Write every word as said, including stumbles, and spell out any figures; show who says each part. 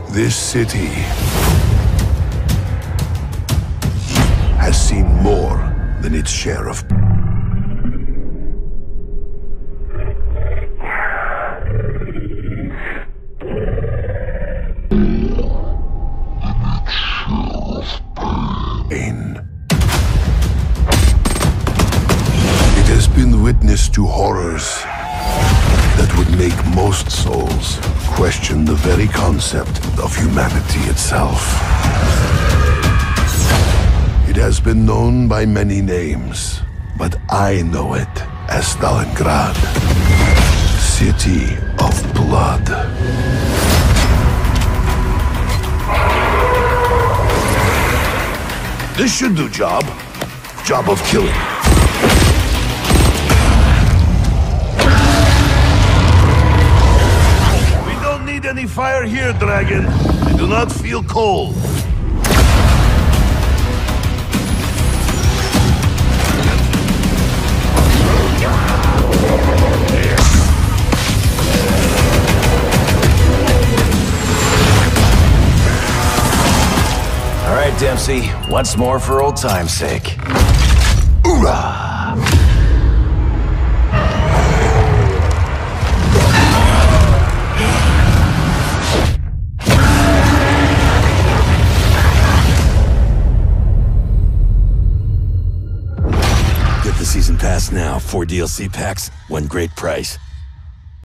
Speaker 1: This city has seen more than its share of pain. It has been witness to horrors that would make most souls question the very concept of humanity itself. It has been known by many names, but I know it as Stalingrad, City of Blood. This should do job. Job of killing. We don't need any fire here, Dragon. I do not feel cold.
Speaker 2: All right, Dempsey. Once more for old time's sake. Hoorah!
Speaker 3: Get the season pass now. Four D L C packs, one great price.